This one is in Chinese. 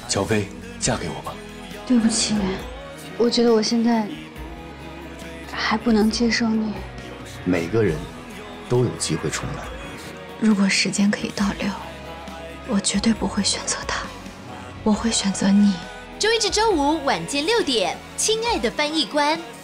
乔飞，嫁给我吧。 对不起，我觉得我现在还不能接受你。 每个人都有机会重来。 如果时间可以倒流，我绝对不会选择他，我会选择你。 周一至周五晚间6点，《亲爱的翻译官》。